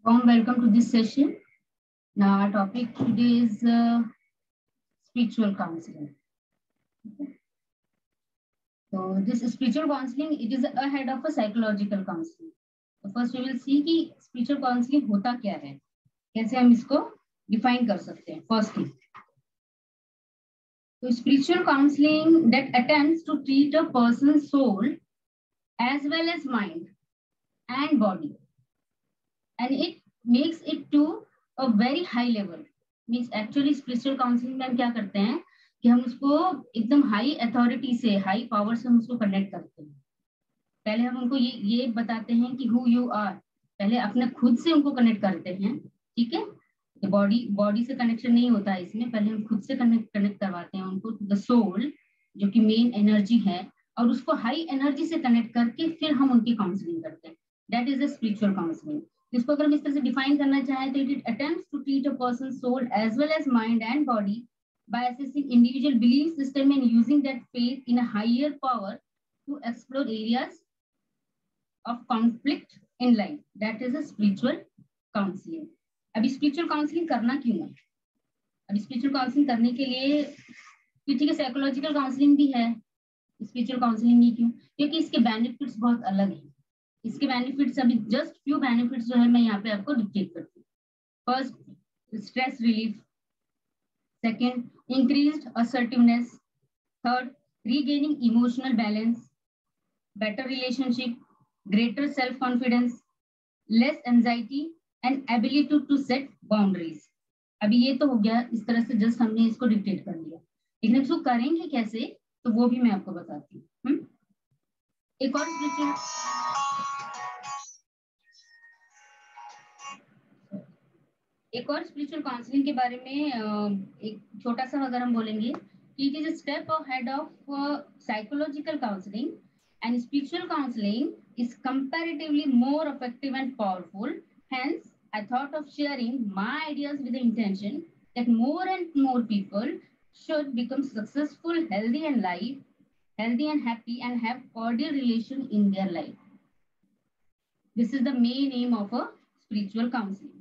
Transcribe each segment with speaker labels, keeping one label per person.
Speaker 1: Warm welcome to this session. Now our topic today is spiritual counseling. Okay. So this spiritual counseling, it is ahead of a psychological counseling. So first we will see कि spiritual counseling होता क्या है, कैसे हम इसको define कर सकते हैं. First thing. So spiritual counseling that attempts to treat a person's soul as well as mind and body, and it makes it to a very high level. Means actually spiritual counseling में हम क्या करते हैं कि हम उसको एकदम high authority से, हाई पावर से हम उसको कनेक्ट करते हैं. पहले हम उनको ये बताते हैं कि हु यू आर, पहले अपने खुद से उनको कनेक्ट करते हैं. ठीक है, बॉडी से कनेक्शन नहीं होता है इसमें, पहले हम खुद से कनेक्ट करवाते हैं उनको टू द सोल, जो कि मेन एनर्जी है, और उसको हाई एनर्जी से कनेक्ट करके फिर हम उनकी काउंसलिंग करते हैं. That is the spiritual counselling. इसको अगर हम इस तरह से डिफाइन करना चाहें तो it attempts to treat a person soul as well as mind and body by assessing individual belief system and using that faith in a higher power to explore areas of conflict in life. That is a spiritual counselling. अभी spiritual counselling करना क्यों है? अभी spiritual counselling करने के लिए ठीक है, साइकोलॉजिकल काउंसलिंग भी है, स्पिरिचुअल काउंसलिंग ही क्यों? क्योंकि इसके बेनिफिट्स बहुत अलग हैं. इसके बेनिफिट्स अभी जस्ट फ्यू बेनिफिट्स जो है मैं यहाँ पे आपको डिक्टेट करती हूँ. First, stress relief. Second, increased assertiveness. Third, regaining emotional balance, better relationship, greater self confidence, less anxiety and ability to set boundaries. अभी ये तो हो गया, इस तरह से जस्ट हमने इसको डिक्टेट कर लिया, लेकिन इसको करेंगे कैसे तो वो भी मैं आपको बताती हूँ. एक और स्पिरिचुअल काउंसलिंग के बारे में एक छोटा सा अगर हम बोलेंगे कि it is a step ahead of psychological counselling and spiritual counselling is comparatively more effective and powerful. Hence, I thought of sharing my ideas with the intention that more and more people should become successful, healthy and happy, and have cordial relation in their life. This is the main aim of a spiritual counseling.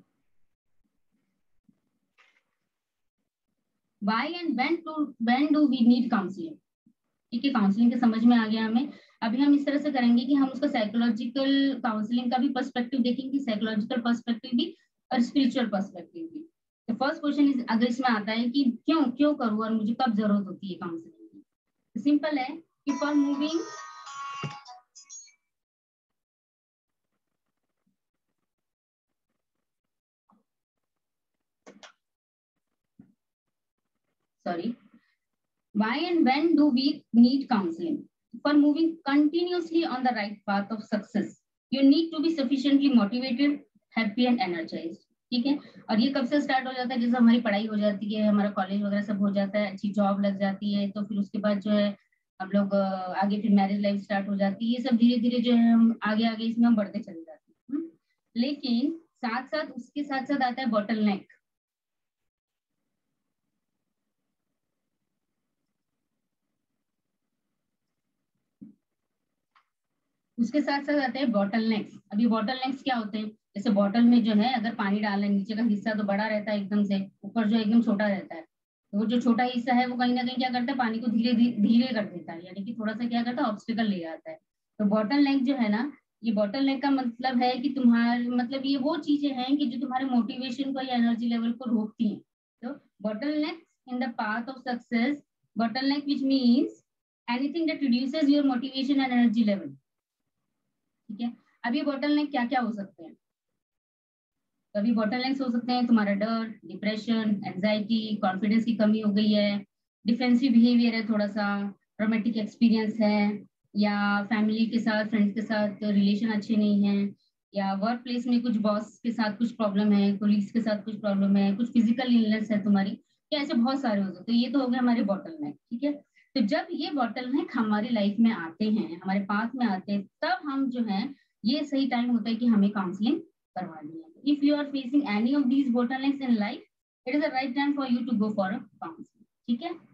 Speaker 1: Why and when do we need counseling? ठीक है, counselling के समझ में आ गया हमें. अभी हम इस तरह से करेंगे कि हम उसका साइकोलॉजिकल काउंसलिंग का भी पर्सपेक्टिव देखेंगे, साइकोलॉजिकल पर्सपेक्टिव भी और स्पिरिचुअल पर्सपेक्टिव भी. तो फर्स्ट क्वेश्चन इज, अगर इसमें आता है कि क्यों करूँ और मुझे कब जरूरत होती है काउंसलिंग की, तो सिंपल है कि for moving why and when do we need counseling? For moving continuously on the right path of success, you need to be sufficiently motivated, happy and energized. ठीक है, और ये कब से स्टार्ट हो जाता है? जैसे हमारी पढ़ाई हो जाती है, हमारा कॉलेज वगैरह सब हो जाता है, अच्छी जॉब लग जाती है, तो फिर उसके बाद जो है हम लोग आगे फिर मैरिज लाइफ स्टार्ट हो जाती है. ये सब धीरे धीरे जो है हम आगे इसमें हम बढ़ते चले जाते हैं. लेकिन उसके साथ साथ आता है बॉटल नेक. उसके साथ साथ आते हैं बॉटल नेक्स. अभी बॉटल नेक्स क्या होते हैं? जैसे बॉटल में जो है अगर पानी डालना है, नीचे का हिस्सा तो बड़ा रहता है एकदम से, ऊपर जो एकदम छोटा रहता है, तो वो जो छोटा हिस्सा है वो कहीं ना कहीं क्या करता है, पानी को धीरे धीरे कर देता है, यानी कि थोड़ा सा क्या करता है, ऑब्स्टिकल ले आता है. तो बॉटल नेक जो है ना, ये बॉटल नेक का मतलब है कि तुम्हारे मतलब ये वो चीजें हैं कि जो तुम्हारे मोटिवेशन को या एनर्जी लेवल को रोकती हैं. तो bottleneck in the path of success, bottleneck which means anything that reduces your motivation and energy level. ठीक है, अभी बॉटल नेक क्या क्या हो सकते हैं? तो अभी बॉटल नेक्स हो सकते हैं तुम्हारा डर, डिप्रेशन, एंजाइटी, कॉन्फिडेंस की कमी हो गई है, डिफेंसिव बिहेवियर है, थोड़ा सा ट्रॉमेटिक एक्सपीरियंस है, या फैमिली के साथ, फ्रेंड्स के साथ रिलेशन अच्छे नहीं है, या वर्क प्लेस में कुछ बॉस के साथ कुछ प्रॉब्लम है, कोलीग्स के साथ कुछ प्रॉब्लम है, कुछ फिजिकल इलनेस है तुम्हारी, क्या ऐसे बहुत सारे हो सकते हैं. ये तो हो गए हमारे बॉटल नेक. ठीक है, तो जब ये बॉटल नेक हमारी लाइफ में आते हैं, हमारे पास में आते हैं, तब हम जो है ये सही टाइम होता है कि हमें काउंसलिंग करवानी है. If you are facing any of these bottlenecks in life, it is the right time for you to go for a counseling. ठीक है,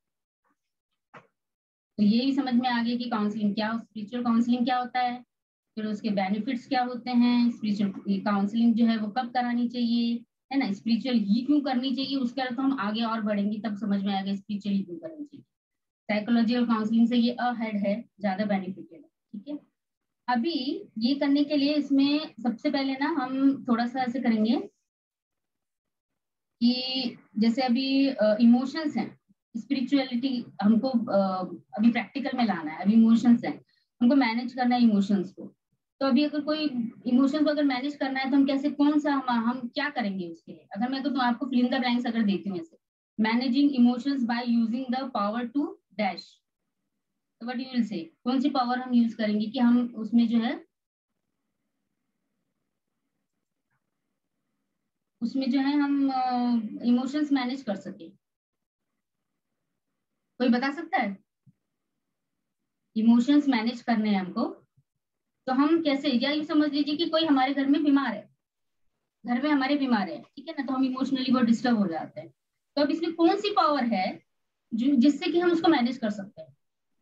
Speaker 1: तो ये भी समझ में आ गया कि काउंसलिंग क्या, स्पिरिचुअल काउंसलिंग क्या होता है. फिर उसके बेनिफिट्स क्या होते हैं, स्पिरिचुअल काउंसलिंग जो है वो कब करानी चाहिए, है ना, स्पिरिचुअल ही क्यों करनी चाहिए, उसके बाद तो हम आगे और बढ़ेंगे तब समझ में आएगा स्पिरिचुअल ही क्यों करनी चाहिए। साइकोलॉजिकल काउंसलिंग से ये अहेड है, ज्यादा बेनिफिटेड है, ठीक है। अभी ये करने के लिए इसमें सबसे पहले ना हम थोड़ा सा ऐसे करेंगे कि जैसे अभी इमोशंस हैं, स्पिरिचुअलिटी हमको अभी प्रैक्टिकल में लाना है, अभी इमोशंस हैं, हमको मैनेज करना है इमोशंस को। तो अभी अगर कोई इमोशंस को अगर मैनेज करना है तो हम कैसे, कौन सा हम क्या करेंगे उसके लिए। अगर मैं तो आपको फिल इन द ब्लैंक्स अगर देती हूँ ऐसे, managing emotions by using the power to dash, तो व्हाट यू विल से, कौन सी पावर हम यूज करेंगे कि हम उसमें जो है, उसमें जो है हम इमोशंस मैनेज कर सके। कोई बता सकता है? इमोशंस मैनेज करने हैं हमको, तो हम कैसे, या ये समझ लीजिए कि कोई हमारे घर में बीमार है, घर में हमारे बीमार है, ठीक है ना, तो हम इमोशनली बहुत डिस्टर्ब हो जाते हैं। तो अब इसमें कौन सी पावर है जो जिससे कि हम उसको मैनेज कर सकते हैं?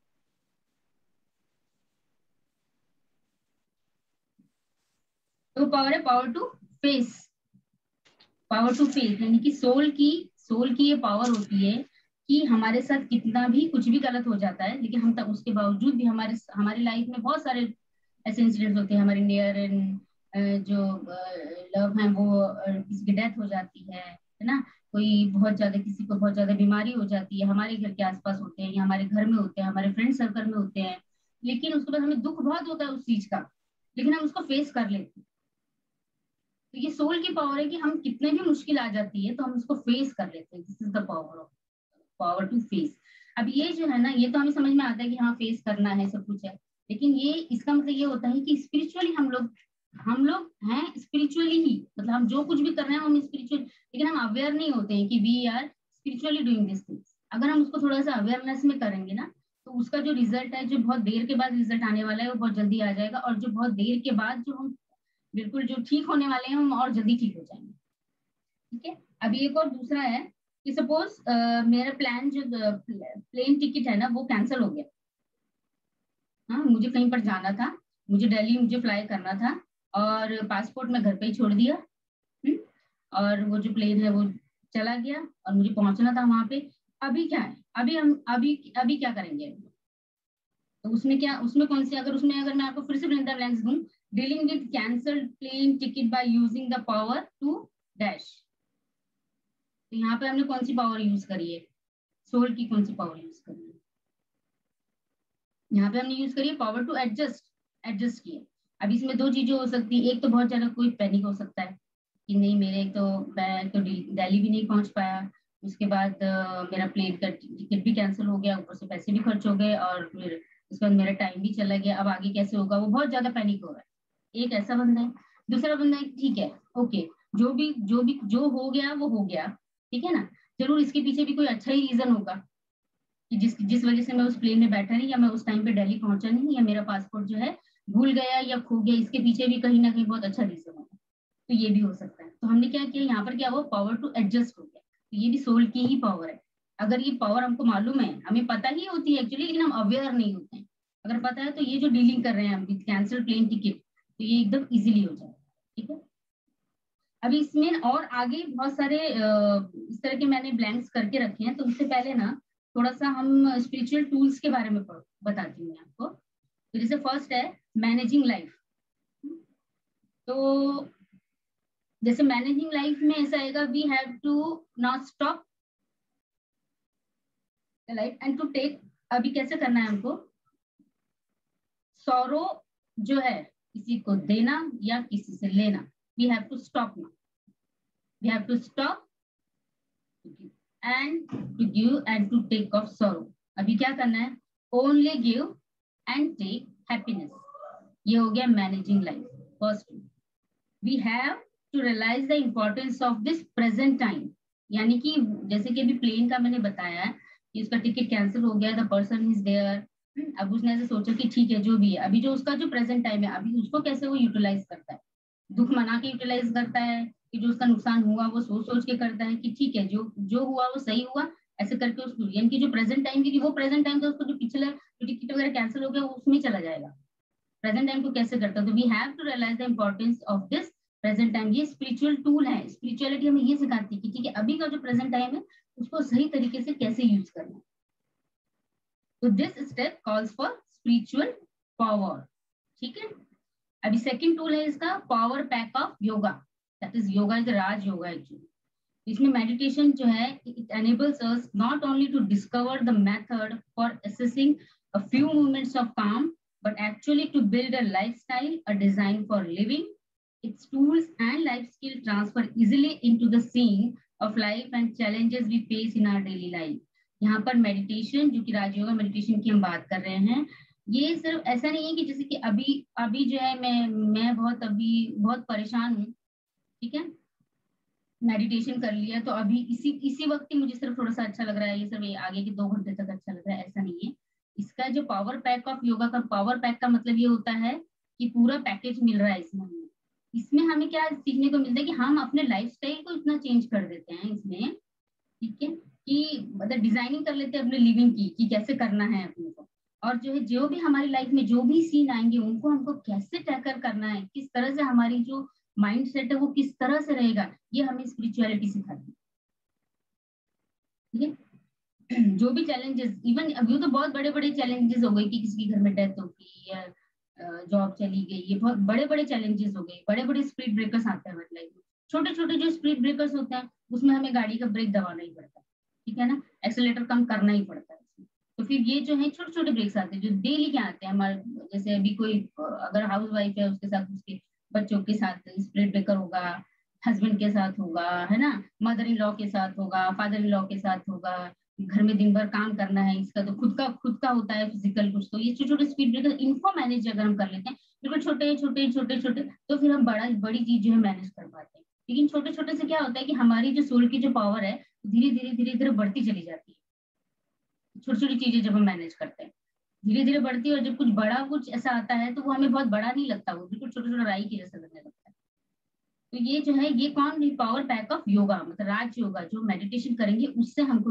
Speaker 1: तो पावर है power to face, power to face, यानी कि सोल की ये पावर होती है कि हमारे साथ कितना भी कुछ भी गलत हो जाता है, लेकिन हम तब उसके बावजूद भी हमारी लाइफ में बहुत सारे ऐसे इंसिडेंट्स होते हैं, हमारे नियर एंड जो लव है वो किसी की डेथ हो जाती है ना, कोई बहुत ज्यादा, किसी को बहुत ज्यादा बीमारी हो जाती है, हमारे घर के आसपास होते हैं या हमारे घर में होते हैं, हमारे फ्रेंड सर्कल में होते हैं, लेकिन उसके बाद हमें दुख बहुत होता है उस चीज का, लेकिन हम उसको फेस कर लेते हैं। तो ये सोल की पावर है कि हम कितने भी मुश्किल आ जाती है तो हम उसको फेस कर लेते हैं, this is the power of, power to face. अब ये जो है ना, ये तो हमें समझ में आता है कि हाँ फेस करना है, सब कुछ है, लेकिन ये इसका मतलब ये होता है कि स्पिरिचुअली हम लोग हैं स्पिरिचुअली ही, मतलब हम जो कुछ भी कर रहे हैं हम स्पिरिचुअल, लेकिन हम अवेयर नहीं होते हैं कि we are spiritually doing this things. अगर हम उसको थोड़ा सा अवेयरनेस में करेंगे ना, तो उसका जो रिजल्ट है, जो बहुत देर के बाद रिजल्ट आने वाला है वो बहुत जल्दी आ जाएगा, और जो बहुत देर के बाद जो हम बिल्कुल जो ठीक होने वाले हैं हम और जल्दी ठीक हो जाएंगे, ठीक है। अभी एक और दूसरा है कि सपोज मेरा प्लान जो प्लेन टिकट है ना वो कैंसिल हो गया, हाँ मुझे कहीं पर जाना था, मुझे दिल्ली मुझे फ्लाई करना था, और पासपोर्ट मैं घर पे ही छोड़ दिया, हुँ? और वो जो प्लेन है वो चला गया और मुझे पहुंचना था वहां पे। अभी क्या है, अभी हम अभी अभी क्या करेंगे? तो उसमें क्या, उसमें कौन सी, अगर मैं आपको फिर से ब्लैंक्स दूं, dealing with cancelled plane ticket by using the power to dash, तो यहाँ पे हमने कौन सी पावर यूज करी है, सोल की कौन सी पावर यूज करी है? यहाँ पे हमने यूज करी है पावर टू एडजस्ट, एडजस्ट किए। अब इसमें दो चीजें हो सकती है, एक तो बहुत ज्यादा कोई पैनिक हो सकता है कि नहीं मेरे, एक तो मैं तो दिल्ली भी नहीं पहुंच पाया, उसके बाद मेरा प्लेन का टिकट भी कैंसिल हो गया, ऊपर से पैसे भी खर्च हो गए, और फिर उसके बाद मेरा टाइम भी चला गया, अब आगे कैसे होगा, वो बहुत ज्यादा पैनिक हो रहा है। एक ऐसा बंदा है। दूसरा बंदा है, ठीक है, ओके, जो हो गया वो हो गया, ठीक है ना, जरूर इसके पीछे भी कोई अच्छा ही रीजन होगा कि जिस जिस वजह से मैं उस प्लेन में बैठा नहीं, या मैं उस टाइम पे दिल्ली पहुंचा नहीं, या मेरा पासपोर्ट जो है भूल गया या खो गया, इसके पीछे भी कहीं ना कहीं बहुत अच्छा रीजन होगा। तो ये भी हो सकता है। तो हमने क्या किया, यहाँ पर क्या हुआ, पावर टू एडजस्ट हो गया, तो ये भी सोल की ही पावर है। अगर ये पावर हमको मालूम है, हमें पता ही होती है एक्चुअली, लेकिन हम अवेयर नहीं होते हैं। अगर पता है तो ये जो डीलिंग कर रहे हैं हम विद कैंसिल प्लेन टिकट, तो ये एकदम इजिली हो जाएगा, ठीक है। अभी इसमें और आगे बहुत सारे इस तरह के मैंने ब्लैंक्स करके रखे हैं, तो उससे पहले ना थोड़ा सा हम स्पिरिचुअल टूल्स के बारे में बताती हूँ मैं आपको। तो जैसे फर्स्ट है मैनेजिंग लाइफ। तो जैसे मैनेजिंग लाइफ में ऐसा आएगा, we have to not stop life and to take, अभी कैसे करना है हमको, सौरो जो है किसी को देना या किसी से लेना, वी हैव टू स्टॉप ना, we have to stop and to give and to take of sorrow. अभी क्या करना है, only give and take happiness, ये हो गया managing life. First, we have to realise the importance of this present time, यानी कि जैसे कि अभी प्लेन का मैंने बताया कि उसका टिकट कैंसिल हो गया, द पर्सन इज देयर, अब उसने ऐसे सोचा कि ठीक है जो भी है, अभी जो उसका जो प्रेजेंट टाइम है, अभी उसको कैसे वो यूटिलाइज करता है, दुख मना के यूटिलाइज करता है, कि जो उसका नुकसान हुआ वो सोच सोच के करता है कि ठीक है जो जो हुआ वो सही हुआ, ऐसे करके उसको, यानी कि जो प्रेजेंट टाइम, क्योंकि वो प्रेजेंट टाइम तो उसको जो पिछले जो टिकट वगैरह कैंसिल हो गया वो उसमें चला जाएगा, प्रेजेंट टाइम को कैसे करता है। तो we have to realise the importance of this present time. ये स्पिरिचुअल टूल है, स्पिरिचुअलिटी हमें ये सिखाती है कि ठीक है अभी का जो प्रेजेंट टाइम है उसको सही तरीके से कैसे यूज करना है। तो this step calls for spiritual power. ठीक है, अभी सेकंड टूल है इसका power pack of yoga, that is yoga is Raj yoga actually. इसमें मेडिटेशन जो है it enables us not only to discover the method for assessing a few moments of calm, but actually to build a lifestyle, a design for living. Its tools and life skill transfer easily into the scene of life and challenges we face in our daily life. यहाँ पर meditation जो कि Rajyoga meditation की हम बात कर रहे हैं, ये सिर्फ ऐसा नहीं है कि जैसे कि अभी जो है मैं बहुत परेशान हूँ, ठीक है, मेडिटेशन कर लिया तो अभी इसी वक्त ही मुझे सिर्फ थोड़ा सा अच्छा लग रहा है, ये सिर्फ आगे के 2 घंटे तक अच्छा लग रहा है, ऐसा नहीं है। इसका जो पावर पैक ऑफ योगा का पावर पैक का मतलब ये होता है कि पूरा पैकेज मिल रहा है इसमें हमें क्या सीखने को मिलता है कि हम अपने लाइफस्टाइल को इतना चेंज कर देते हैं इसमें, ठीक है, कि मतलब डिजाइनिंग कर लेते हैं अपने लिविंग की कि कैसे करना है अपने को, और जो है जो भी हमारी लाइफ में जो भी सीन आएंगे उनको हमको कैसे टैकल करना है, किस तरह से हमारी जो माइंड सेट है वो किस तरह से रहेगा, ये हमें स्पिरिचुअलिटी सिखाती है। ठीक है, जो भी चैलेंजेस, इवन अभी तो बहुत बड़े बड़े चैलेंजेस हो गए कि किसी के घर में डेथ हो गई या जॉब चली गई, ये बहुत बड़े बड़े चैलेंजेस हो गए, बड़े बड़े स्पीड ब्रेकर्स आते हैं हमारी लाइफ में। छोटे छोटे जो स्पीड ब्रेकर्स होते हैं उसमें हमें गाड़ी का ब्रेक दबाना ही पड़ता है, ठीक है ना, एक्सेलेरेटर कम करना ही पड़ता है। तो फिर ये जो है छोटे छोटे ब्रेक्स आते हैं जो डेली के आते हैं हमारे, जैसे अभी कोई अगर हाउस वाइफ है उसके साथ उसके बच्चों के साथ स्पीड ब्रेकर होगा, हस्बैंड के साथ होगा, है ना, मदर इन लॉ के साथ होगा, फादर इन लॉ के साथ होगा, घर में दिन भर काम करना है, इसका तो खुद का होता है फिजिकल कुछ, तो ये छोटे छोटे स्पीड ब्रेकर इनको मैनेज अगर हम कर लेते हैं बिल्कुल छोटे छोटे छोटे छोटे, तो फिर हम बड़ी चीज जो है मैनेज कर पाते हैं। लेकिन छोटे छोटे से क्या होता है कि हमारी जो सोल की जो पावर है धीरे धीरे बढ़ती चली जाती है। छोटी छोटी चीजें जब हम मैनेज करते हैं धीरे धीरे बढ़ती है, और जब कुछ बड़ा कुछ ऐसा आता है तो वो हमें बहुत बड़ा नहीं लगता, वो बिल्कुल छोटा छोटा राई की जैसा लगने लगता है। तो ये जो है ये कौन पावर पैक ऑफ योगा मतलब राज योगा, जो मेडिटेशन करेंगे उससे हमको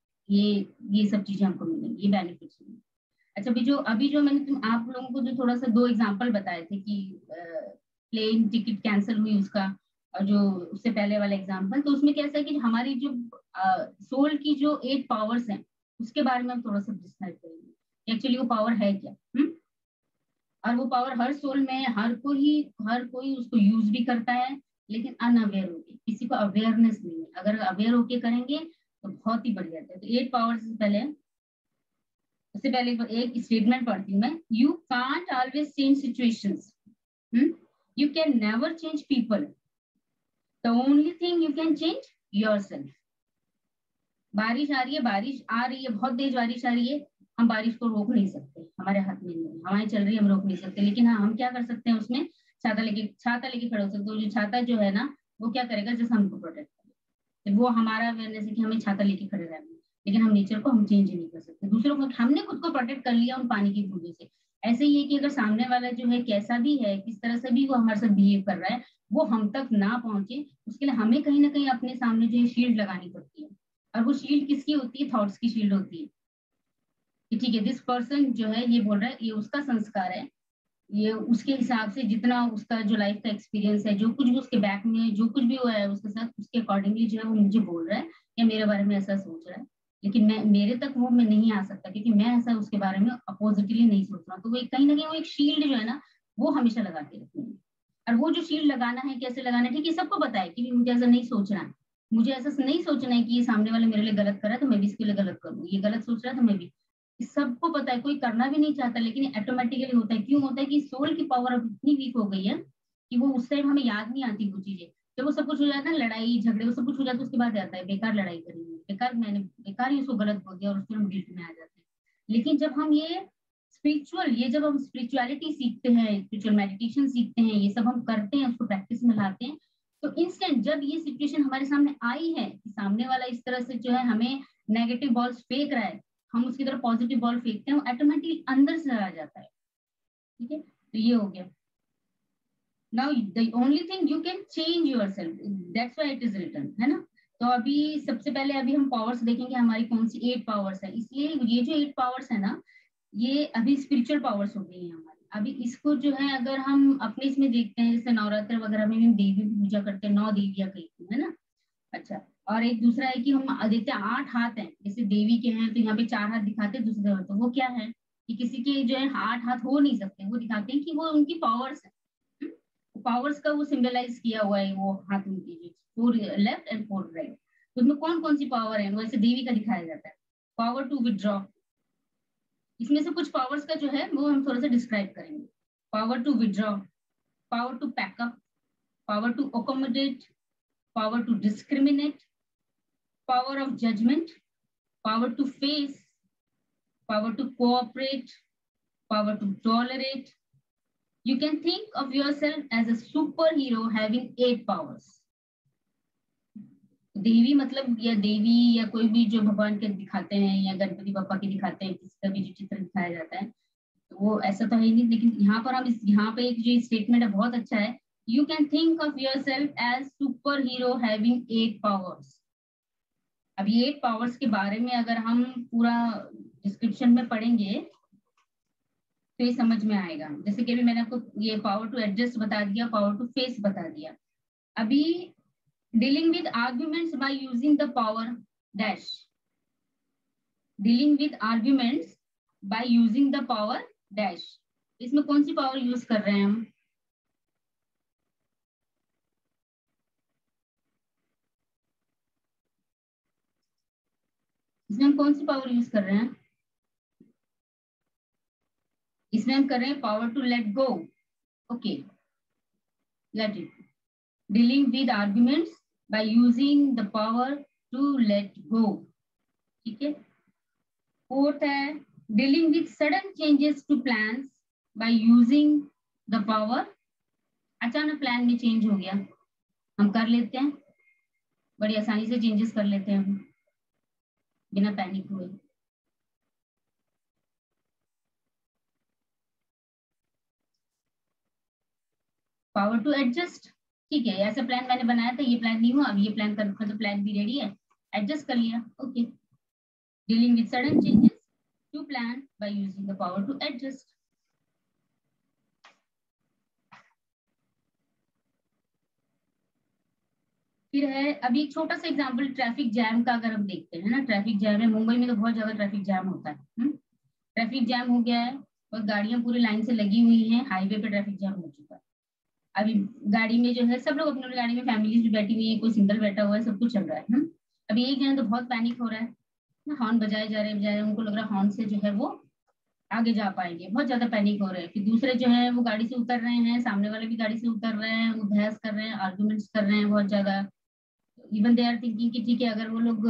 Speaker 1: ये सब चीजें हमको मिलेंगी, ये बेनिफिट्स मिलेंगे। अच्छा, अभी जो मैंने आप लोगों को जो थोड़ा सा 2 एग्जांपल बताए थे कि प्लेन टिकट कैंसिल हुई उसका, और जो उससे पहले वाला एग्जांपल, तो उसमें कैसा है कि हमारी जो सोल की जो 8 पावर्स हैं उसके बारे में हम थोड़ा सा डिस्कस करेंगे एक्चुअली वो पावर है क्या। और वो पावर हर सोल में हर कोई उसको यूज भी करता है, लेकिन अनअवेयर होके, किसी को अवेयरनेस नहीं है। अगर अवेयर होके करेंगे तो बहुत ही बढ़िया है। तो 8 पावर्स उससे पहले एक स्टेटमेंट पढ़ती हूँ मैं, you can't always change situations, you can never change people, the only thing you can change yourself. बारिश आ रही है बहुत तेज बारिश आ रही है, हम बारिश को रोक नहीं सकते, हमारे हाथ में नहीं है, हवाएं चल रही है हम रोक नहीं सकते, लेकिन हाँ हम क्या कर सकते हैं उसमें छाता लेके खड़े हो सकते हो। जो छाता जो है ना वो क्या करेगा, जैसे हमको प्रोटेक्ट करेगा, वो हमारा अवेयरनेस है कि हमें छाता लेके खड़े रहना है, लेकिन हम नेचर को हम चेंज नहीं कर सकते। दूसरों को हमने खुद को प्रोटेक्ट कर लिया उन पानी की बूंदों से। ऐसे ही है कि अगर सामने वाला जो है कैसा भी है, किस तरह से भी वो हमारे साथ बिहेव कर रहा है, वो हम तक ना पहुंचे उसके लिए हमें कहीं ना कहीं अपने सामने जो है शील्ड लगानी पड़ती है। और वो शील्ड किसकी होती है, थॉट्स की शील्ड होती है कि ठीक है दिस पर्सन जो है ये बोल रहा है, ये उसका संस्कार है, ये उसके हिसाब से जितना उसका जो लाइफ का एक्सपीरियंस है, जो कुछ भी उसके बैक में जो कुछ भी हुआ है उसके साथ, उसके अकॉर्डिंगली जो है वो मुझे बोल रहा है या मेरे बारे में ऐसा सोच रहा है, लेकिन मेरे तक वो मैं नहीं आ सकता क्योंकि मैं ऐसा उसके बारे में अपोजिटली नहीं सोच रहा। तो वो कहीं ना कहीं वो एक शील्ड जो है ना वो हमेशा लगा के रखनी है। और वो जो शील्ड लगाना है कैसे लगाना है, ठीक है, सबको पता है कि मुझे ऐसा नहीं सोचना है, मुझे ऐसा नहीं सोचना है कि ये सामने वाले मेरे लिए गलत कर रहा है तो मैं भी इसके लिए गलत करूँ, ये गलत सोच रहा है तो मैं भी, सबको पता है, कोई करना भी नहीं चाहता, लेकिन ऑटोमेटिकली होता है। क्यों होता है कि सोल की पावर अब इतनी वीक हो गई है कि वो उस टाइम हमें याद नहीं आती वो चीजें, जब वो सब कुछ हो जाता है लड़ाई झगड़े वो सब कुछ हो जाता है उसके बाद आता है बेकार लड़ाई करेंगे, बेकार ही उसको गलत बोल दिया और उसको हम गिल्ट में आ जाते हैं। लेकिन जब हम जब हम स्पिरिचुअलिटी सीखते हैं, स्पिरिचुअल मेडिटेशन सीखते हैं, ये सब हम करते हैं, उसको प्रैक्टिस में लाते हैं, तो इंस्टेंट जब ये सिचुएशन हमारे सामने आई है कि सामने वाला इस तरह से जो है हमें नेगेटिव बॉल्स फेंक रहा है, हम उसकी तरफ पॉजिटिव बॉल फेंकते हैं, वो ऑटोमेटिकली अंदर से आ जाता है। ठीक है, तो ये हो गया। Now the only thing you can change yourself, that's why it is written, है ना। तो अभी सबसे पहले अभी हम पावर्स देखेंगे हमारी कौन सी 8 पावर्स है। इसलिए ये जो 8 पावर्स है ना ये अभी स्पिरिचुअल पावर्स हो गई है हमारी। अभी इसको जो है अगर हम अपने इसमें देखते हैं, जैसे नवरात्र वगैरह में हम देवी की पूजा करते हैं, 9 देवियां कहती है ना। अच्छा, और एक दूसरा है कि हम देखते हैं 8 हाथ हैं, जैसे देवी के हैं तो यहाँ पे 4 हाथ दिखाते हैं, दूसरे तो वो क्या है कि किसी के जो है 8 हाथ हो नहीं सकते, वो दिखाते हैं कि वो उनकी पावर्स है। पावर्स का वो सिंबलाइज किया हुआ है वो हाथ उनकी, 4 लेफ्ट एंड 4 राइट। तो उसमें कौन कौन सी पावर है, वैसे देवी का दिखाया जाता है। पावर टू विड्रॉ, इसमें से कुछ पावर्स का जो है वो हम थोड़ा सा डिस्क्राइब करेंगे। Power to withdraw, power to pack up, power to accommodate, power to discriminate, power of judgment, power to face, power to cooperate, power to tolerate. You can think of yourself as a superhero having 8 powers. देवी मतलब या देवी या कोई भी जो भगवान के दिखाते हैं या गणपति बप्पा के दिखाते हैं, किसी का भी जो चित्र दिखाया जाता है तो वो ऐसा तो है नहीं, लेकिन यहाँ पर हम यहाँ पे एक जो स्टेटमेंट है बहुत अच्छा है, you can think of yourself as superhero having 8 powers. अब ये 8 पावर्स के बारे में अगर हम पूरा डिस्क्रिप्शन में पढ़ेंगे तो ये समझ में आएगा। जैसे कि अभी मैंने आपको ये पावर टू एडजस्ट बता दिया, पावर टू फेस बता दिया। अभी dealing with arguments by using the power dash, dealing with arguments by using the power dash, इसमें कौन सी पावर यूज कर रहे हैं हम? इसमें हम कौन सी पावर यूज कर रहे हैं? इसमें हम कर रहे हैं power to let go. Okay, let it, dealing with arguments by using the power to let go। ठीक है। फोर्थ है dealing with sudden changes to plans by using the power, अचानक प्लान में चेंज हो गया, हम कर लेते हैं, बड़ी आसानी से चेंजेस कर लेते हैं हम बिना पैनिक हुए। पावर टू एडजस्ट, ठीक है, ऐसा प्लान मैंने बनाया था, ये प्लान नहीं हुआ, अब ये प्लान कर, मतलब प्लान भी रेडी है, एडजस्ट कर लिया। Okay, dealing with sudden changes to plan by using the power to adjust। फिर है अभी एक छोटा सा एग्जांपल ट्रैफिक जैम का, अगर हम देखते हैं ना, ट्रैफिक जैम है, मुंबई में तो बहुत ज्यादा ट्रैफिक जैम होता है। ट्रैफिक जैम हो गया है और गाड़ियां पूरी लाइन से लगी हुई हैं, हाईवे पे ट्रैफिक जैम हो चुका है। अभी गाड़ी में जो है सब लोग अपनी गाड़ी में फैमिलीज भी बैठी हुई है, कोई सिंगल बैठा हुआ है, सब कुछ चल रहा है। अभी एक जन तो बहुत पैनिक हो रहा है, हॉर्न बजाए जा रहे हैं, उनको लग रहा है हॉर्न से जो है वो आगे जा पाएंगे, बहुत ज्यादा पैनिक हो रहे हैं। फिर दूसरे जो है वो गाड़ी से उतर रहे हैं, सामने वाले भी गाड़ी से उतर रहे हैं, वो बहस कर रहे हैं, आर्ग्यूमेंट्स कर रहे हैं बहुत ज्यादा। इवन दे आर थिंकिंग कि ठीक है अगर वो लोग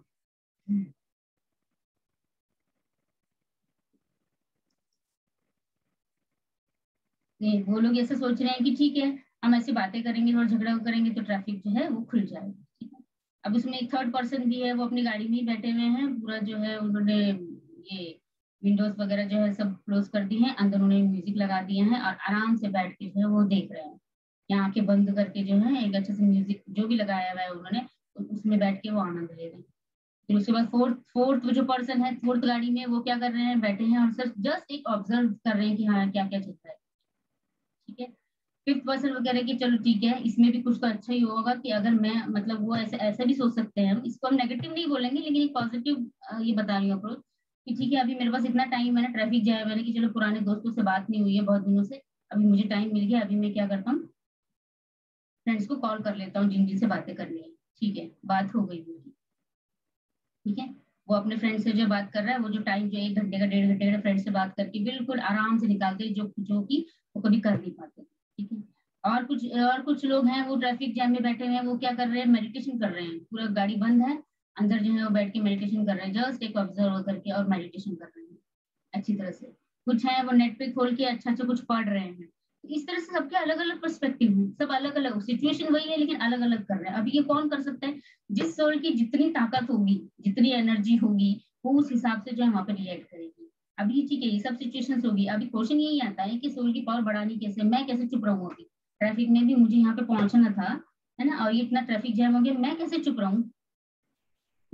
Speaker 1: नहीं, वो लोग ऐसे सोच रहे हैं कि ठीक है हम ऐसी बातें करेंगे और झगड़ा करेंगे तो ट्रैफिक जो है वो खुल जाएगा। ठीक है, अब उसमें एक थर्ड पर्सन भी है, वो अपनी गाड़ी में ही बैठे हुए हैं, पूरा जो है उन्होंने ये विंडोज वगैरह जो है सब क्लोज कर दी हैं, अंदर उन्होंने म्यूजिक लगा दिए हैं और आराम से बैठ के जो है वो देख रहे हैं, यहाँ आंखें बंद करके जो है एक अच्छे से म्यूजिक जो भी लगाया हुआ है उन्होंने, उसमें बैठ के वो आनंद ले रहे हैं। फिर उसके बाद फोर्थ फोर्थ जो पर्सन है फोर्थ गाड़ी में, वो क्या कर रहे हैं, बैठे हैं और सिर्फ जस्ट एक ऑब्जर्व कर रहे हैं कि हाँ क्या क्या चल रहा है। ठीक है, फिफ्थ पर्सन वगैरह की चलो ठीक है, इसमें भी कुछ तो अच्छा ही होगा कि अगर मैं, मतलब वो ऐसे ऐसा भी सोच सकते हैं, हम इसको हम नेगेटिव नहीं बोलेंगे लेकिन एक पॉजिटिव ये बता रही हूँ अप्रोच कि ठीक है अभी मेरे पास इतना टाइम है ना, ट्रैफिक जाए मैंने कि चलो पुराने दोस्तों से बात नहीं हुई है बहुत दिनों से, अभी मुझे टाइम मिल गया, अभी मैं क्या करता हूँ फ्रेंड्स को कॉल कर लेता हूँ जिन जिनसे बातें करनी है। ठीक है, बात हो गई मेरी। ठीक है, वो अपने फ्रेंड से जो बात कर रहा है, वो जो टाइम जो 1 घंटे का 1.5 घंटे का फ्रेंड से बात करके बिल्कुल आराम से निकालते जो जो कि वो कभी कर नहीं पाते। ठीक है, और कुछ लोग हैं वो ट्रैफिक जैम में बैठे हुए हैं, वो क्या कर रहे हैं, मेडिटेशन कर रहे हैं, पूरा गाड़ी बंद है, अंदर जो है वो बैठ के मेडिटेशन कर रहे हैं, जस्ट एक ऑब्जर्व करके और मेडिटेशन कर रहे हैं अच्छी तरह से। कुछ है वो नेट पे खोल के अच्छा से कुछ पढ़ रहे हैं। इस तरह से सबके अलग अलग पर्सपेक्टिव हैं, सब अलग अलग, सिचुएशन वही है लेकिन अलग अलग कर रहे हैं। अभी ये कौन कर सकता है, जिस सोल की जितनी ताकत होगी, जितनी एनर्जी होगी, वो उस हिसाब से जो है वहां पर रिएक्ट करेगी। अभी ठीक है ये सब सिचुएशंस होगी, अभी क्वेश्चन यही आता है कि सोल की पावर बढ़ानी कैसे, मैं कैसे चुप रहूं, अभी ट्रैफिक में भी मुझे यहाँ पे पहुंचना था, है ना, और ये इतना ट्रैफिक जैम हो गया, मैं कैसे चुप रहूं।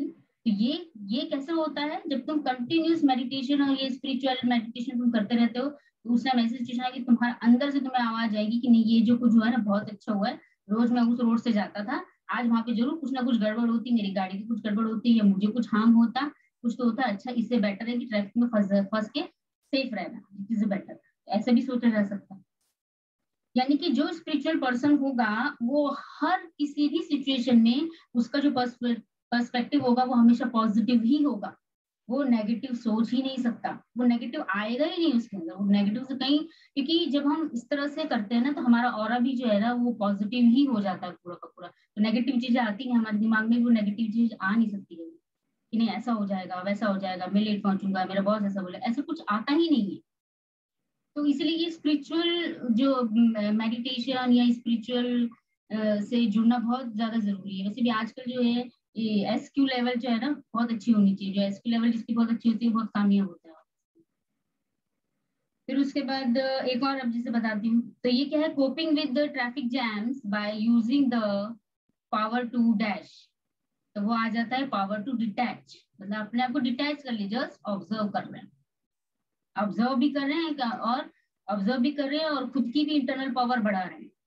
Speaker 1: तो ये कैसे होता है, जब तुम कंटिन्यूस मेडिटेशन और ये स्पिरिचुअल मेडिटेशन तुम करते रहते हो, तो उस टाइम ऐसी सिचुएशन है कि तुम्हारे अंदर से तुम्हें आवाज आएगी कि नहीं ये जो कुछ हुआ है ना बहुत अच्छा हुआ है, रोज मैं उस रोड से जाता था, आज वहां पे जरूर कुछ ना कुछ गड़बड़ होती, मेरी गाड़ी की कुछ गड़बड़ होती, या मुझे कुछ हार्म होता, कुछ तो होता, अच्छा इससे बेटर है कि ट्रैफिक में फंस के सेफ रहना, इट इज बेटर। ऐसे भी सोचा जा सकता है। यानी कि जो स्पिरिचुअल पर्सन होगा वो हर किसी भी सिचुएशन में उसका जो पर्सपेक्टिव होगा वो हमेशा पॉजिटिव ही होगा, वो नेगेटिव सोच ही नहीं सकता, वो नेगेटिव आएगा ही नहीं उसके अंदर, वो नेगेटिव से कहीं, क्योंकि जब हम इस तरह से करते हैं ना तो हमारा ऑरा भी जो है ना वो पॉजिटिव ही हो जाता है पूरा का पूरा। तो नेगेटिव चीजें आती हैं हमारे दिमाग में, वो नेगेटिव चीज आ नहीं सकती है कि नहीं ऐसा हो जाएगा वैसा हो जाएगा, मैं लेट पहुंचूंगा, मेरा बॉस ऐसा बोले, ऐसा कुछ आता ही नहीं है। तो इसलिए ये स्पिरिचुअल जो मेडिटेशन या स्पिरिचुअल से जुड़ना बहुत ज्यादा जरूरी है। वैसे भी आजकल जो है ये एसक्यू लेवल जो है ना बहुत अच्छी होनी चाहिए, जो एसक्यू लेवल जिसकी बहुत अच्छी होती है बहुत कामयाब होता है। फिर उसके बाद एक और अब जैसे बताती हूँ, तो ये क्या है, coping with the traffic jams by using the power to dash. तो वो आ जाता है पावर टू डिटैच, मतलब अपने आप को डिटैच कर लीजिए, जस्ट ऑब्जर्व कर रहे हैं, ऑब्जर्व भी कर रहे हैं और ऑब्जर्व भी कर रहे हैं और खुद की भी इंटरनल पावर बढ़ा रहे हैं।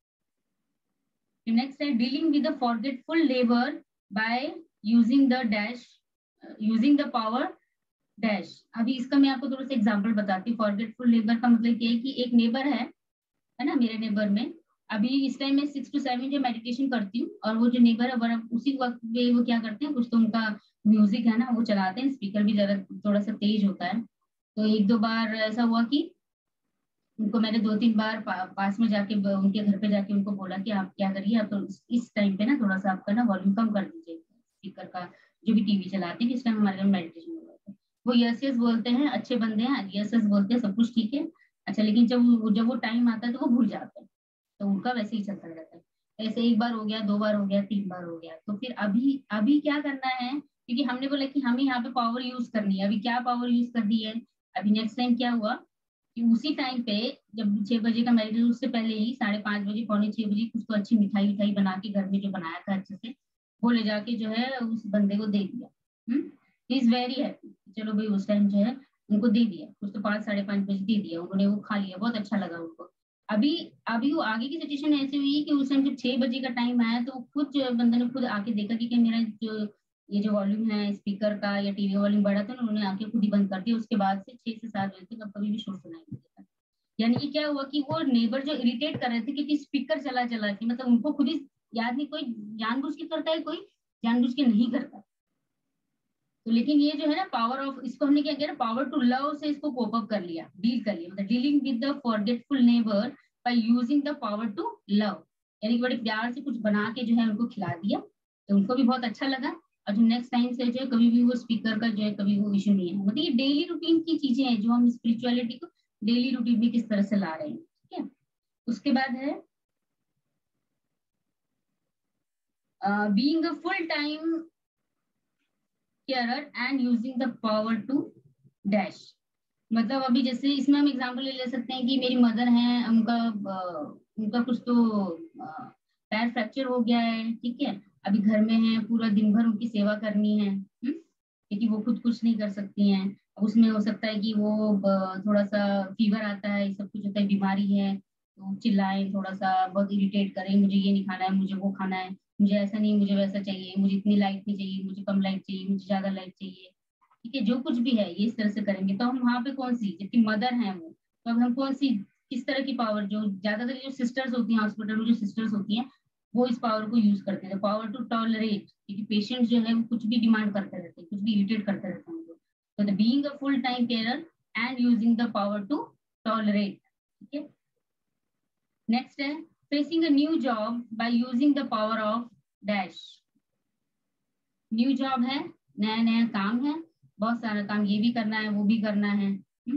Speaker 1: नेक्स्ट है dealing with the forgetful neighbour by using the dash, using the power dash. अभी इसका मैं आपको थोड़ा सा एग्जांपल बताती हूँ। फॉरगेटफुल नेबर का मतलब ये है कि एक नेबर है ना, मेरे नेबर में अभी इस टाइम में 6 to 7 जो मेडिटेशन करती हूँ, और वो जो नेबर है बड़ा उसी वक्त पे वो क्या करते हैं, कुछ तो उनका म्यूजिक है ना वो चलाते हैं, स्पीकर भी जरा थोड़ा सा तेज होता है। तो एक दो बार ऐसा हुआ कि उनको मैंने 2-3 बार पास में जाके उनके घर पे जाके उनको बोला कि आप क्या करिए, आप तो इस टाइम पे ना थोड़ा सा आपका ना वॉल्यूम कम कर दीजिए स्पीकर का, जो भी टीवी चलाते हैं, इस टाइम हमारे घर मेडिटेशन हो रहा है। वो यस यस बोलते हैं, अच्छे बंदे हैं, यस यस बोलते हैं, सब कुछ ठीक है। अच्छा लेकिन जब वो टाइम आता है तो वो भूल जाते हैं, तो उनका वैसे ही चलता रहता है। ऐसे एक बार हो गया, 2 बार हो गया, 3 बार हो गया, तो फिर अभी अभी क्या करना है, क्योंकि हमने बोला कि हमें यहाँ पे पावर यूज करनी है, अभी क्या पावर यूज कर दी है। अभी नेक्स्ट टाइम क्या हुआ कि उसी टाइम पे जब 6 बजे का मैरिज, उससे पहले ही 5:30 बजे, 5:45 बजे कुछ तो अच्छी मिठाई उठाई बना के घर में जो बनाया था अच्छे से, वो ले जाके जो है उस बंदे को दे दिया। इज वेरी हैप्पी, चलो भाई उस टाइम जो है उनको दे दिया, कुछ तो 5-5:30 बजे दे दिया, उन्होंने वो खा लिया, बहुत अच्छा लगा उनको। अभी अभी वो आगे की सिचुएशन ऐसी हुई कि उस टाइम जब 6 बजे का टाइम आया तो खुद जो है बंदे ने खुद आके देखा कि मेरा जो ये जो वॉल्यूम है स्पीकर का या टीवी वॉल्यूम बढ़ा था ना, उन्होंने आके खुद ही बंद कर दिया। उसके बाद से 6 से 7 बजे तक अब कभी भी शोर सुनाई नहीं देता। यानी कि क्या हुआ कि वो नेबर जो इरिटेट कर रहे थे क्योंकि स्पीकर चला चला के, मतलब उनको खुद ही याद नहीं, कोई जानबूझ के करता है, कोई जानबूझ के नहीं करता। तो लेकिन ये जो है ना पावर ऑफ, इसको हमने क्या किया, पावर टू लव से इसको कोप अप कर लिया, डील कर लिया, मतलब dealing with the forgetful neighbour by using the power to love. यानी कि बड़े प्यार से कुछ बना के जो है उनको खिला दिया, तो उनको भी बहुत अच्छा लगा। और जो नेक्स्ट टाइम से जो है कभी भी वो स्पीकर का जो है कभी वो इशू नहीं है। मतलब ये डेली रूटीन की चीजें हैं जो हम स्पिरिचुअलिटी को डेली रूटीन में किस तरह से ला रहे हैं, ठीक है। उसके बाद है being a full time carer and using the power to dash। मतलब अभी जैसे इसमें हम एग्जांपल ले सकते हैं कि मेरी मदर हैं, उनका कुछ तो पैर फ्रैक्चर हो गया है, ठीक है, अभी घर में है, पूरा दिन भर उनकी सेवा करनी है, क्योंकि वो खुद कुछ नहीं कर सकती हैं। अब उसमें हो सकता है कि वो थोड़ा सा फीवर आता है, सब कुछ होता है, बीमारी है, तो चिल्लाएं, थोड़ा सा बहुत इरिटेट करें, मुझे ये नहीं खाना है, मुझे वो खाना है, मुझे ऐसा नहीं, मुझे वैसा चाहिए, मुझे इतनी लाइट नहीं चाहिए, मुझे कम लाइट चाहिए, मुझे ज्यादा लाइट चाहिए, ठीक है, जो कुछ भी है ये इस तरह से करेंगे। तो हम वहां पे कौन सी, जबकि मदर है वो, तो अब हम कौन सी, किस तरह की पावर, जो ज्यादातर जो सिस्टर्स होती हैं हॉस्पिटल में, जो सिस्टर्स होती हैं वो इस पावर को यूज करते हैं, पावर टू टॉलरेट, क्योंकि पेशेंट जो है वो कुछ भी डिमांड करते रहते हैं, कुछ भी इरिटेट करते रहते हैं। तो the being a full time care and using the power to tolerate, ठीक है। नेक्स्ट है facing a new job by using the power of dash. New job है, नया नया काम है, बहुत सारा काम, ये भी करना है वो भी करना है,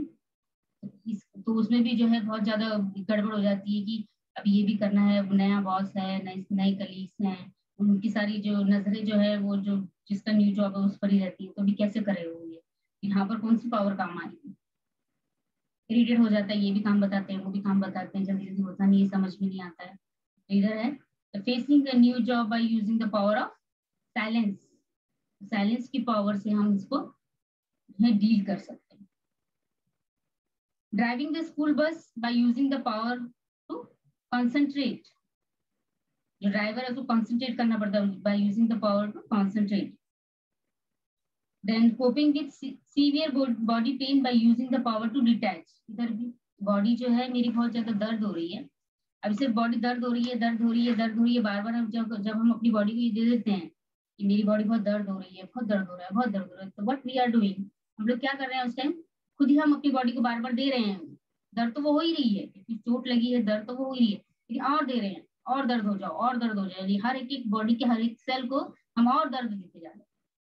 Speaker 1: तो उसमें भी जो है बहुत ज्यादा गड़बड़ हो जाती है कि अब ये भी करना है, नया बॉस है, नई नई कलीग्स हैं, उनकी सारी जो नजरें जो है वो जो जिसका न्यू जॉब है उस पर ही रहती है, तो अभी कैसे करे वो ये, यहाँ पर कौन सी पावर काम आएगी। इरिटेट हो जाता है, ये भी काम बताते हैं वो भी काम बताते हैं, जल्दी जल्दी होता नहीं है, समझ में नहीं आता है। इधर है facing the new job by using the power of silence. Silence की पावर से हम इसको डील कर सकते हैं। Driving the school bus by using the power to concentrate, जो ड्राइवर है उसको कंसंट्रेट करना पड़ता है by using the power to concentrate. Then coping with severe body pain by using the power to detach. इधर भी बॉडी जो है मेरी बहुत ज्यादा दर्द हो रही है, अभी सिर्फ बॉडी दर्द हो रही है, दर्द हो रही है, दर्द हो रही है, बार बार हम जब हम अपनी बॉडी को ये दे देते हैं कि मेरी बॉडी बहुत दर्द हो रही है, बहुत दर्द हो रहा है, बहुत दर्द हो रहा है, तो व्हाट वी आर डूइंग, हम लोग क्या कर रहे हैं उस टाइम, खुद ही हम अपनी बॉडी को बार बार दे रहे हैं। दर्द तो वो हो ही रही है, क्योंकि चोट लगी है, दर्द तो वो हो ही रही है, लेकिन और दे रहे हैं, और दर्द हो जाओ, और दर्द हो जाए, हर एक एक बॉडी के हर एक सेल को हम और दर्द देते जा रहे हैं।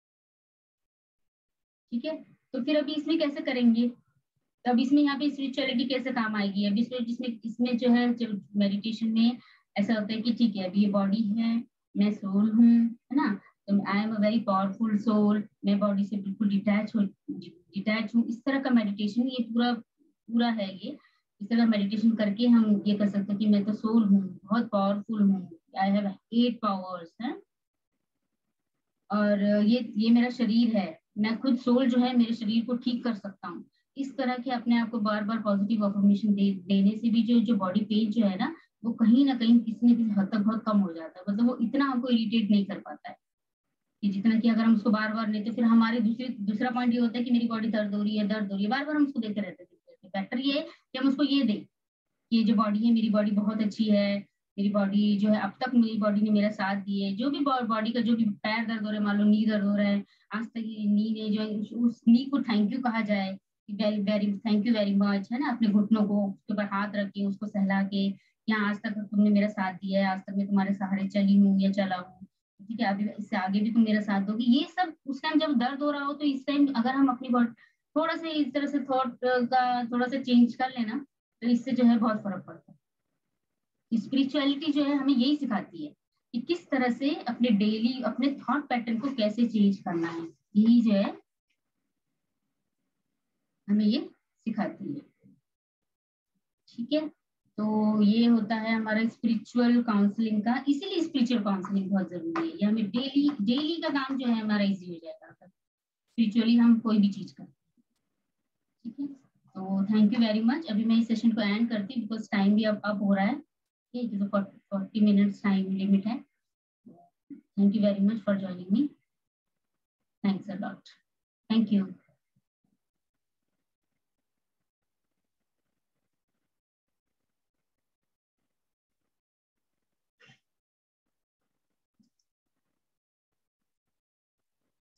Speaker 1: ठीक है, तो फिर अभी इसमें कैसे करेंगे, तो अब इसमें यहाँ पे स्पिरिचुअलिटी कैसे काम आएगी। अभी जिसमें इसमें जो है, जब मेडिटेशन में ऐसा होता है कि ठीक है अभी ये बॉडी है, मैं सोल हूँ, है ना, तो I am a very powerful soul, मैं बॉडी से बिल्कुल डिटैच हूँ, इस तरह का मेडिटेशन ये पूरा पूरा है। ये इस तरह मेडिटेशन करके हम ये कर सकते हैं कि मैं तो सोल हूँ, बहुत पावरफुल हूँ, आई हैव 8 पावर्स है, और ये मेरा शरीर है, मैं खुद सोल जो है मेरे शरीर को ठीक कर सकता हूँ। इस तरह के अपने आप को बार बार पॉजिटिव अफर्मेशन देने से भी जो बॉडी पेन जो है ना, वो कहीं ना कहीं किसी न किसी हद तक बहुत कम हो जाता है। मतलब वो इतना हमको इरिटेट नहीं कर पाता है कि जितना कि अगर हम उसको बार बार लेते, फिर हमारे दूसरा पॉइंट ये होता है कि मेरी बॉडी दर्द हो रही है, दर्द हो रही है, बार बार हम उसको देते रहते हैं। बेटर ये कि हम उसको ये दें कि ये जो बॉडी है मेरी बॉडी बहुत अच्छी है, मेरी बॉडी जो है अब तक मेरी बॉडी ने मेरा साथ दिया है, जो भी बॉडी का जो भी पैर दर्द हो रहा है, मान लो नी दर्द हो रहा है, आज तक ये नी ने जो है उस नी को थैंक यू कहा जाए, very very thank you very much, है ना, अपने घुटनों को उसके ऊपर हाथ रख के उसको सहला के, यहाँ आज तक तुमने मेरा साथ दिया है, आज तक मैं तुम्हारे सहारे चली हूँ या चला हूँ, ठीक है, अभी इससे आगे भी तुम मेरा साथ दोगे। ये सब उस टाइम जब दर्द हो रहा हो, तो इस टाइम अगर हम अपनी बॉडी थोड़ा सा इस तरह से थॉट का थोड़ा सा चेंज कर लेना, तो इससे जो है बहुत फर्क पड़ता है। स्पिरिचुअलिटी जो है हमें यही सिखाती है कि किस तरह से अपने डेली अपने थॉट पैटर्न को कैसे चेंज करना है, यही जो है हमें ये सिखाती है। ठीक है, तो ये होता है हमारा स्पिरिचुअल काउंसलिंग का, इसीलिए स्पिरिचुअल काउंसलिंग बहुत जरूरी है। ये हमें डेली डेली का काम जो है हमारा इजी हो जाएगा, स्पिरिचुअली हम कोई भी चीज करते हैं। ठीक है, तो थैंक यू वेरी मच। अभी मैं इस सेशन को एंड करती हूँ बिकॉज टाइम भी अब हो रहा है, ठीक है, तो 40 मिनट्स टाइम लिमिट है। Thank you very much for joining me, thanks a lot, thank you.